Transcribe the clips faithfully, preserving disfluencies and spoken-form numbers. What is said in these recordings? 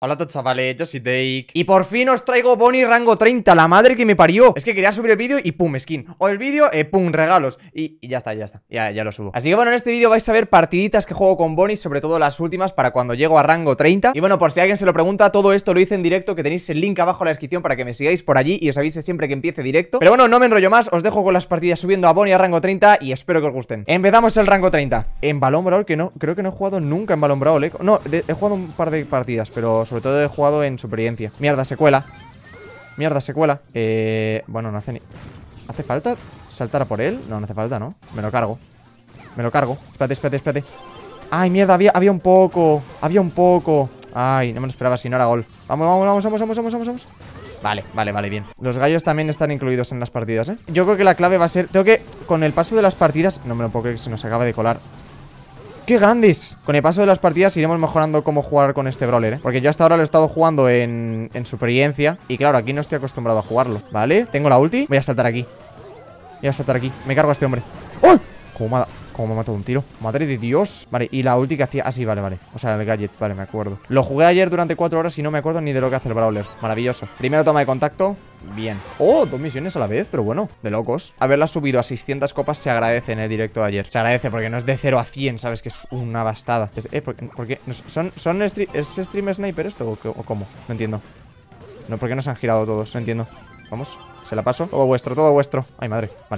Hola a todos, chavales, yo soy Dake. Y por fin os traigo Bonnie rango treinta, la madre que me parió. Es que quería subir el vídeo y pum, skin. O el vídeo, eh, pum, regalos. Y, y ya está, ya está, ya, ya lo subo. Así que bueno, en este vídeo vais a ver partiditas que juego con Bonnie, sobre todo las últimas, para cuando llego a rango treinta. Y bueno, por si alguien se lo pregunta, todo esto lo hice en directo, que tenéis el link abajo en la descripción para que me sigáis por allí y os avise siempre que empiece directo. Pero bueno, no me enrollo más, os dejo con las partidas subiendo a Bonnie a rango treinta y espero que os gusten. Empezamos el rango treinta. En Balón Brawl, que no, creo que no he jugado nunca en Balón Brawl, eh. No, de, he jugado un par de partidas, pero sobre todo he jugado en Supervivencia. Mierda, secuela. Mierda, secuela. Eh, bueno, no hace ni... ¿Hace falta saltar a por él? No, no hace falta, ¿no? Me lo cargo. Me lo cargo. Espérate, espérate, espérate. Ay, mierda, había, había un poco. Había un poco. Ay, no me lo esperaba, si no era gol. Vamos, vamos, vamos, vamos, vamos, vamos, vamos, vamos. Vale, vale, vale, bien. Los gallos también están incluidos en las partidas, ¿eh? Yo creo que la clave va a ser... Tengo que... Con el paso de las partidas... No me lo puedo creer que se nos acaba de colar. ¡Qué grandes! Con el paso de las partidas iremos mejorando cómo jugar con este brawler, ¿eh? Porque yo hasta ahora lo he estado jugando en, en Supervivencia. Y claro, aquí no estoy acostumbrado a jugarlo, ¿vale? Tengo la ulti, voy a saltar aquí. Voy a saltar aquí, me cargo a este hombre. ¡Oh! ¿Cómo me ha, cómo me ha matado un tiro? Madre de Dios. Vale, y la ulti que hacía... Ah, sí, vale, vale. O sea, el gadget, vale, me acuerdo. Lo jugué ayer durante cuatro horas y no me acuerdo ni de lo que hace el brawler. Maravilloso. Primero toma de contacto. Bien. Oh, dos misiones a la vez, pero bueno, de locos. Haberla subido a seiscientas copas se agradece en el directo de ayer. Se agradece porque no es de cero a cien, ¿sabes? Que es una bastada. Es, eh, ¿por, por qué? ¿Son, son stream, ¿Es stream sniper esto o, qué, o cómo? No entiendo. No, ¿por qué no se han girado todos? No entiendo. Vamos, se la paso. Todo vuestro, todo vuestro. Ay, madre, vale.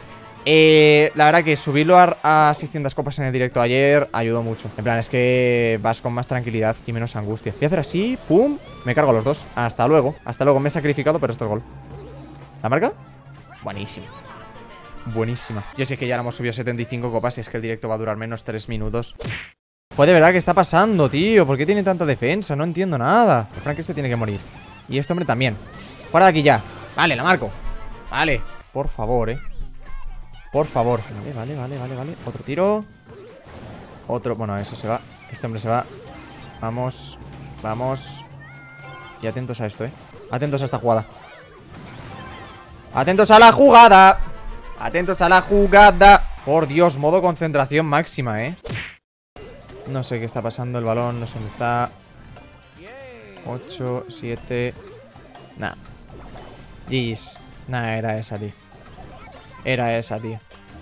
Eh, la verdad que subirlo a, a seiscientas copas en el directo de ayer ayudó mucho. En plan, es que vas con más tranquilidad y menos angustia. Voy a hacer así, pum, me cargo a los dos. Hasta luego, hasta luego, me he sacrificado, pero esto es gol. ¿La marca? Buenísima. Buenísima. Yo sé que ya hemos subido setenta y cinco copas y es que el directo va a durar menos tres minutos. Pues de verdad, ¿qué está pasando, tío? ¿Por qué tiene tanta defensa? No entiendo nada. Frank, este tiene que morir. Y este hombre también. Fuera de aquí ya. Vale, la marco. Vale, por favor, eh Por favor. Vale, vale, vale, vale, vale. Otro tiro. Otro. Bueno, eso se va. Este hombre se va. Vamos. Vamos. Y atentos a esto, eh. Atentos a esta jugada. Atentos a la jugada. Atentos a la jugada. Por Dios, modo concentración máxima, eh. No sé qué está pasando. El balón, no sé dónde está. ocho, siete. Nah. Jeez. Nah, era esa, tío. Era esa, tío.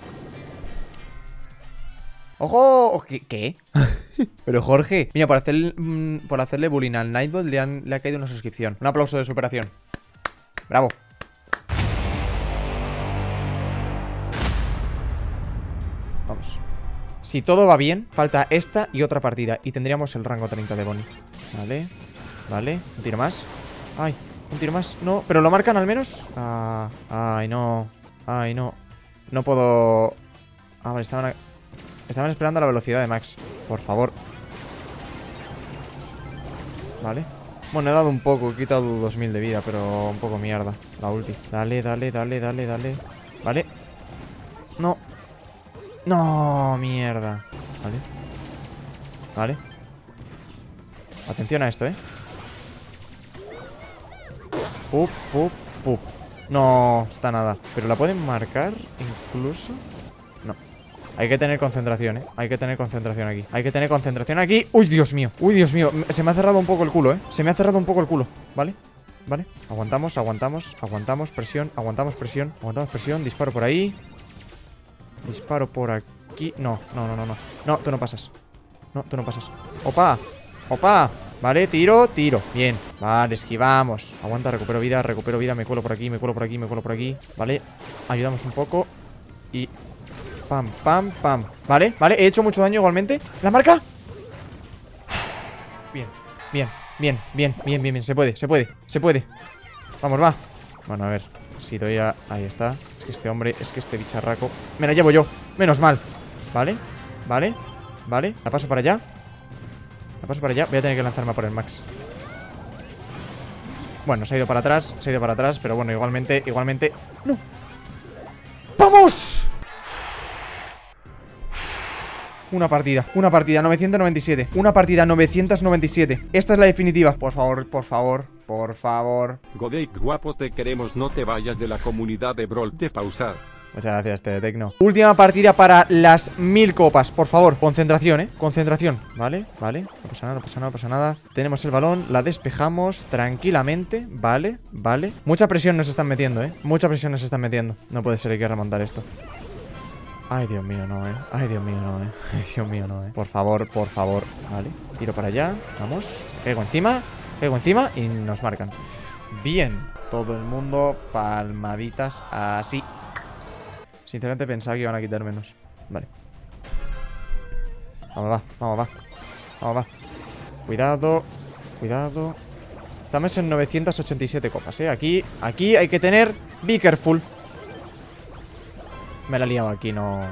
¡Ojo! ¿Qué? ¿Qué? Pero Jorge, mira, por hacerle, mmm, por hacerle bullying al Nightbot le, han, le ha caído una suscripción. Un aplauso de superación. Bravo. Vamos. Si todo va bien, falta esta y otra partida y tendríamos el rango treinta de Bonnie. Vale, vale, un tiro más. Ay, un tiro más, no, pero lo marcan al menos. Ah, ay, no. Ay, no. No puedo... Ah, vale, estaban... Estaban esperando a la velocidad de Max. Por favor. Vale. Bueno, he dado un poco. He quitado dos mil de vida, pero un poco mierda. La ulti. Dale, dale, dale, dale, dale. Vale. No. No, mierda. Vale. Vale. Atención a esto, eh. Pup, pup, pup. No, está nada. ¿Pero la pueden marcar incluso? No. Hay que tener concentración, ¿eh? Hay que tener concentración aquí. Hay que tener concentración aquí. ¡Uy, Dios mío! ¡Uy, Dios mío! Se me ha cerrado un poco el culo, ¿eh? Se me ha cerrado un poco el culo. ¿Vale? ¿Vale? Aguantamos, aguantamos. Aguantamos presión, aguantamos presión. Aguantamos presión. Disparo por ahí. Disparo por aquí. No, no, no, no, no. No, tú no pasas. No, tú no pasas. ¡Opa! ¡Opa! Vale, tiro, tiro. Bien, vale, esquivamos. Aguanta, recupero vida, recupero vida. Me cuelo por aquí, me cuelo por aquí, me cuelo por aquí. Vale, ayudamos un poco. Y... Pam, pam, pam. Vale, vale, he hecho mucho daño igualmente. ¿La marca? Bien, bien, bien, bien, bien, bien, bien. Se puede, se puede, se puede. Vamos, va. Bueno, a ver, si doy a... Ahí está. Es que este hombre, es que este bicharraco me la llevo yo, menos mal. Vale, vale, vale. La paso para allá. La paso para allá, voy a tener que lanzarme a por el Max. Bueno, se ha ido para atrás, se ha ido para atrás, pero bueno, igualmente, igualmente... ¡No! ¡Vamos! Una partida, una partida, novecientos noventa y siete. Una partida, novecientos noventa y siete. Esta es la definitiva. Por favor, por favor, por favor. Godake guapo, te queremos, no te vayas de la comunidad de Brawl de Pausar. Muchas gracias, T D Tecno. Última partida para las mil copas. Por favor, concentración, eh. Concentración. Vale, vale. No pasa nada, no pasa nada, no pasa nada. Tenemos el balón, la despejamos tranquilamente. Vale, vale. Mucha presión nos están metiendo, eh. Mucha presión nos están metiendo. No puede ser, hay que remontar esto. Ay, Dios mío, no, eh. Ay, Dios mío, no, eh. Ay, Dios mío, no, eh. Por favor, por favor. Vale, tiro para allá. Vamos. Pego encima. Pego encima y nos marcan. Bien. Todo el mundo palmaditas así. Sinceramente pensaba que iban a quitar menos. Vale. Vamos, va, vamos, va. Vamos, va. Cuidado. Cuidado. Estamos en novecientas ochenta y siete copas, eh. Aquí, aquí hay que tener. Be careful. Me la he liado aquí, no.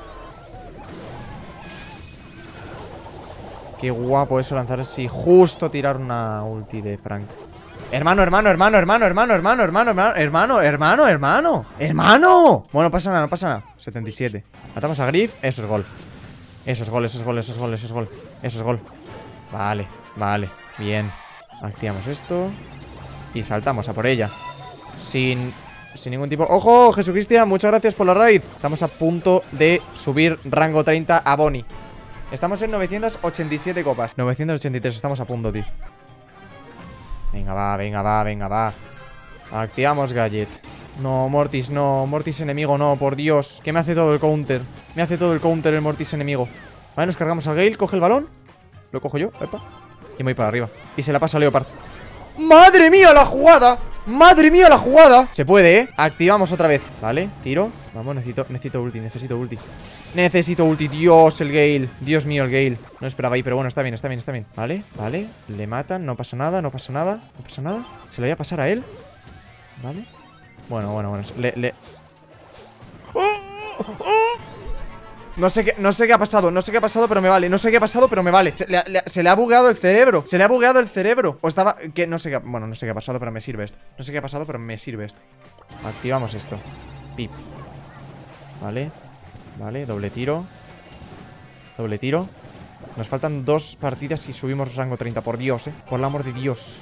Qué guapo eso lanzar así. Justo tirar una ulti de Frank. Hermano, hermano, hermano, hermano, hermano, hermano, hermano, hermano, hermano, hermano, hermano. ¡Hermano! Bueno, no pasa nada, no pasa nada. setenta y siete. Matamos a Griff. Eso es gol. Eso es gol, eso es gol, eso es gol, eso es gol. Eso es gol. Vale, vale. Bien. Activamos esto. Y saltamos a por ella. Sin... Sin ningún tipo... ¡Ojo! Jesucristian, muchas gracias por la raid. Estamos a punto de subir rango treinta a Bonnie. Estamos en novecientas ochenta y siete copas. novecientas ochenta y tres, estamos a punto, tío. Venga, va, venga, va, venga, va. Activamos Gadget. No, Mortis, no, Mortis enemigo, no, por Dios. Que me hace todo el counter. Me hace todo el counter el Mortis enemigo. Vale, nos cargamos a Gale, coge el balón. Lo cojo yo, epa. Y me voy para arriba. Y se la pasa a Leopard. ¡Madre mía la jugada! ¡Madre mía la jugada! Se puede, ¿eh? Activamos otra vez. Vale, tiro. Vamos, necesito, necesito ulti, necesito ulti. Necesito ulti, Dios, el Gale. Dios mío, el Gale. No esperaba ahí, pero bueno, está bien, está bien, está bien. Vale, vale, le matan, no pasa nada, no pasa nada. No pasa nada, se le voy a pasar a él. Vale. Bueno, bueno, bueno, le... le... ¡Oh! ¡Oh! No sé qué, no sé qué ha pasado, no sé qué ha pasado, pero me vale. No sé qué ha pasado, pero me vale. Se le, le, se le ha bugueado el cerebro. Se le ha bugueado el cerebro. O estaba... que no sé qué... Bueno, no sé qué ha pasado, pero me sirve esto. No sé qué ha pasado, pero me sirve esto. Activamos esto. Pip. Vale. Vale, doble tiro. Doble tiro. Nos faltan dos partidas y subimos rango treinta. Por Dios, eh. Por el amor de Dios.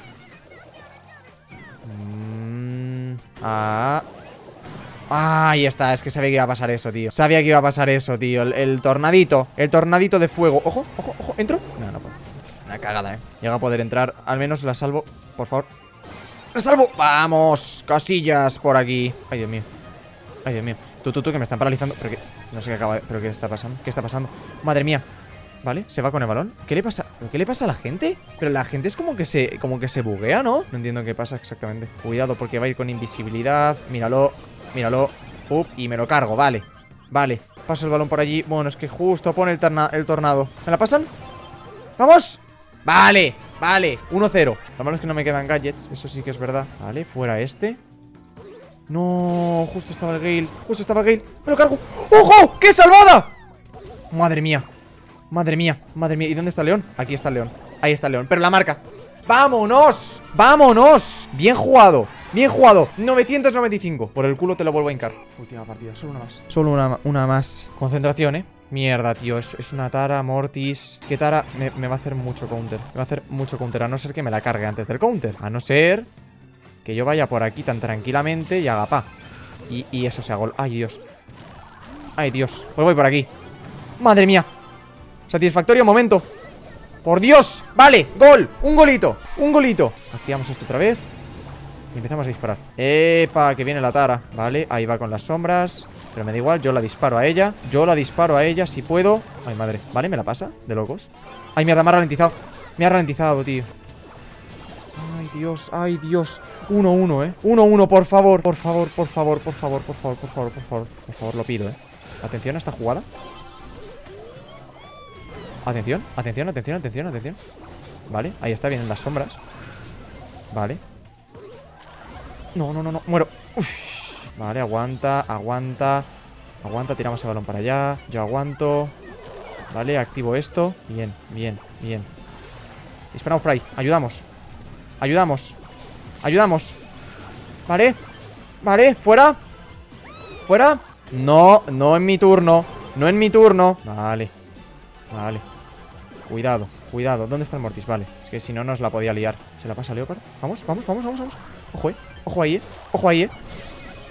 Mm, ah... Ah, ahí está, es que sabía que iba a pasar eso, tío. Sabía que iba a pasar eso, tío. El, el tornadito, el tornadito de fuego. Ojo, ojo, ojo, ¿entro? No, no puedo. Una cagada, eh. Llega a poder entrar, al menos la salvo. Por favor. ¡La salvo! ¡Vamos! Casillas por aquí. Ay, Dios mío. Ay, Dios mío. Tú, tú, tú, que me están paralizando. Pero que... No sé qué acaba de... ¿Pero qué está pasando? ¿Qué está pasando? Madre mía. Vale, se va con el balón. ¿Qué le pasa? ¿Qué le pasa a la gente? Pero la gente es como que se... Como que se buguea, ¿no? No entiendo qué pasa exactamente. Cuidado porque va a ir con invisibilidad. Míralo. Míralo. Up, y me lo cargo, vale. Vale, paso el balón por allí. Bueno, es que justo pone el, el tornado. ¿Me la pasan? ¡Vamos! Vale, vale, uno cero. Lo malo es que no me quedan gadgets, eso sí que es verdad. Vale, fuera este. No, justo estaba el Gale. Justo estaba el Gale, me lo cargo. ¡Ojo! ¡Qué salvada! Madre mía. Madre mía, madre mía. ¿Y dónde está el león? Aquí está el león. Ahí está el león, pero la marca. ¡Vámonos! ¡Vámonos! Bien jugado. Bien jugado, novecientos noventa y cinco. Por el culo te lo vuelvo a hincar. Última partida, solo una más. Solo una, una más. Concentración, eh. Mierda, tío, es, es una Tara, Mortis. Es que Tara me, me va a hacer mucho counter. Me va a hacer mucho counter, a no ser que me la cargue antes del counter. A no ser que yo vaya por aquí tan tranquilamente y haga pa. Y, y eso sea gol. Ay, Dios. Ay, Dios. Pues voy por aquí. Madre mía. Satisfactorio momento. Por Dios. Vale, gol. Un golito. Un golito. Activamos esto otra vez. Y empezamos a disparar. ¡Epa! Que viene la Tara. Vale, ahí va con las sombras. Pero me da igual, yo la disparo a ella. Yo la disparo a ella si puedo. Ay, madre. ¿Vale? ¿Me la pasa? De locos. Ay, mierda, me ha ralentizado. Me ha ralentizado, tío. Ay, Dios, ay, Dios. uno uno, eh. uno uno, por favor. Por favor, por favor, por favor, por favor, por favor, por favor. Por favor, lo pido, eh. Atención a esta jugada. Atención, atención, atención, atención, atención. Vale, ahí está, vienen las sombras. Vale. No, no, no, no, muero. Uf. Vale, aguanta, aguanta. Aguanta, tiramos el balón para allá. Yo aguanto. Vale, activo esto. Bien, bien, bien. Disparamos por ahí, ayudamos. Ayudamos. Ayudamos. Vale. Vale, fuera. Fuera. No, no en mi turno. No en mi turno. Vale. Vale. Cuidado, cuidado. ¿Dónde está el Mortis? Vale, es que si no nos la podía liar. ¿Se la pasa a Leopard? Vamos, vamos, vamos, vamos, vamos. Ojo, eh. Ojo ahí, eh. Ojo ahí, eh.